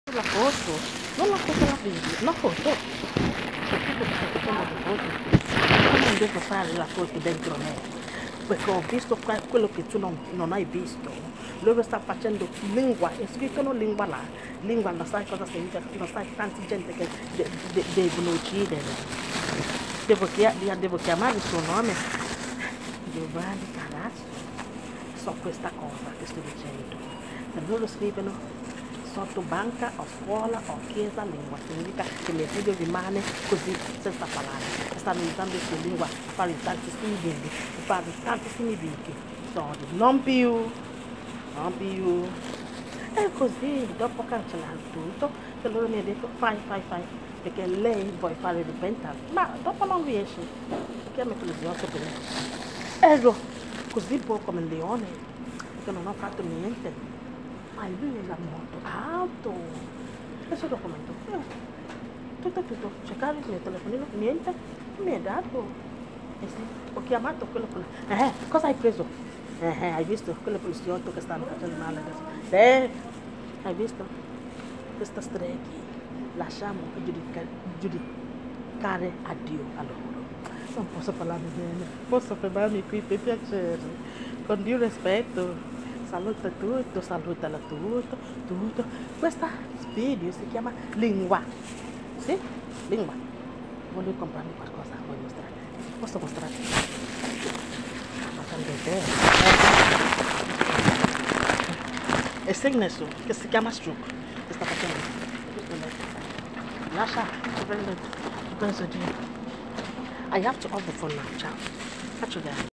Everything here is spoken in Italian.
La foto, non la foto la video, la foto. Soprattutto sto facendo le foto. Io non devo fare la foto dentro me, perché ho visto quello che tu non hai visto. Loro stanno facendo lingua, e scrivono lingua là. Lingua non sai cosa significa, non sai tanta gente che devono uccidere. Devo chiamare il suo nome. Giovanni Carazzo. So questa cosa che sto dicendo. Se loro scrivono sotto banca o scuola o chiesa lingua, significa che il figlio rimane così senza parlare. Stanno usando questa lingua per fare tantissimi bimbi, per fare tantissimi bimbi. Non più. E così, dopo cancellare tutto, che loro mi hanno detto fai, perché lei vuole fare repentance, ma dopo non riesce, perché ha messo le ginocchia per me. Ero così poco come un leone, che non ho fatto niente. Ma lui era molto alto. Questo documento. Tutto. Cercare il mio telefonino, niente, mi ha dato. Eh sì, ho chiamato quello. Cosa hai preso? Hai visto? Quello poliziotto che stanno facendo male adesso. Hai visto? Questa streghi. Lasciamo giudicare a Dio a loro. Non posso parlare bene. Posso fermarmi qui per piacere. Con Dio rispetto. Saluta tutto, salutala tutto. Questo video si chiama lingua. Sì? Lingua. Voglio comprarmi qualcosa, voglio mostrare. Posso mostrare? Facciamo vedere. E segnesso, che si chiama Strook. Che sta facendo? Lascia, ti prendo giù. I have to off the phone now. Ciao. Faccio vedere.